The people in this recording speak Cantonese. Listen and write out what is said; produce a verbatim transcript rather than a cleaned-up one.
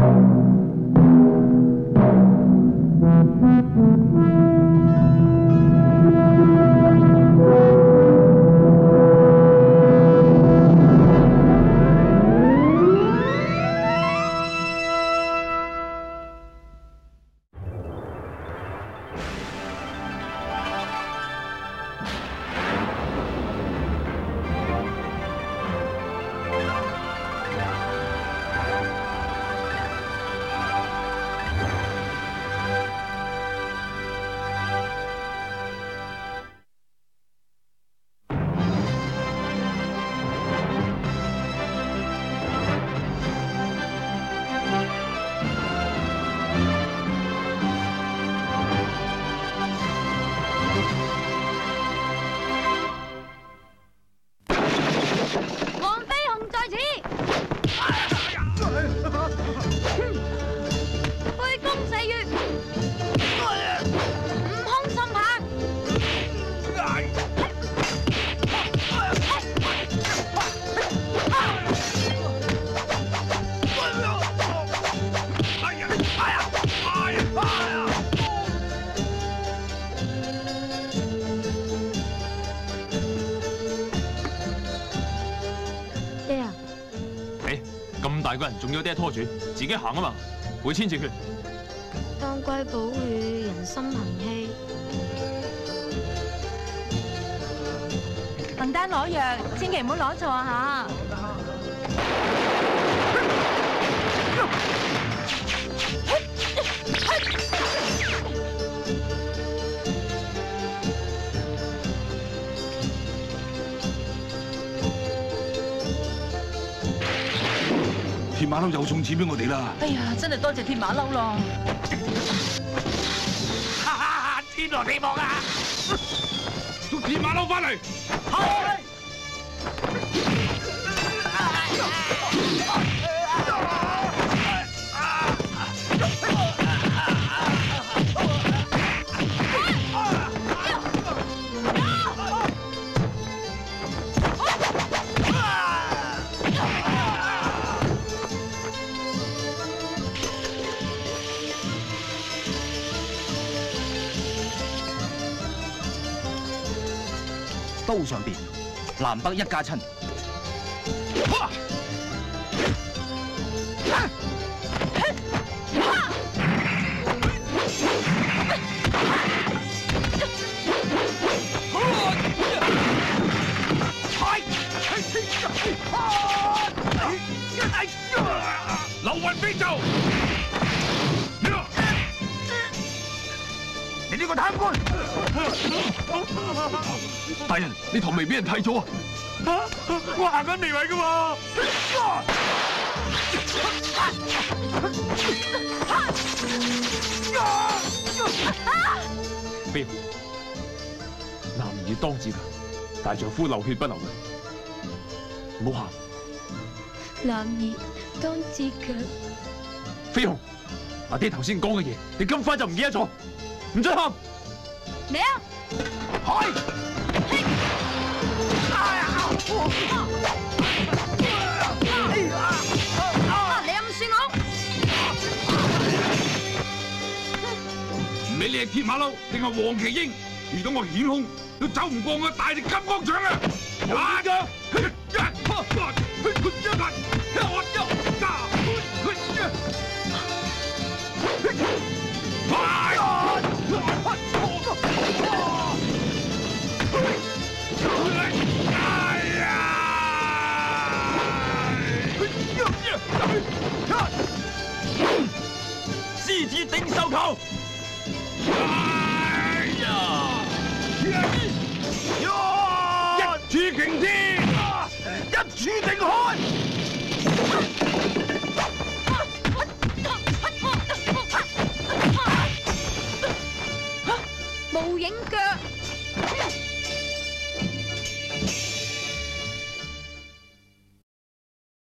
大個人仲要爹拖住，自己行啊嘛，會千字訣。 當歸補血，人心行氣。 鄧丹攞藥，千祈唔好攞錯啊嚇！ 鐵馬騮又送錢俾我哋啦！ 哎呀，真係多謝鐵馬騮咯！ 哈哈，天來地亡啊！捉鐵馬騮翻嚟！係。 刀上邊，南北一家親。 流雲飛咒！你呢個貪官！大人，你頭未俾人剃咗啊！我行緊嚟位噶嘛！ 飛鴻，男兒要當自強，大丈夫流血不流淚，唔好喊。 男兒當自強。 飛鴻，阿爹頭先講嘅嘢，你咁快就唔記得咗，唔准喊。 嚟啊！ 開！ 你咁算我？ 唔理你係鐵馬騮定係黃麒英，遇到我顯兇都走唔過我大力金剛掌啊！打㗎！獅子頂獸頭！一柱擎天，一柱定海。 無影腳。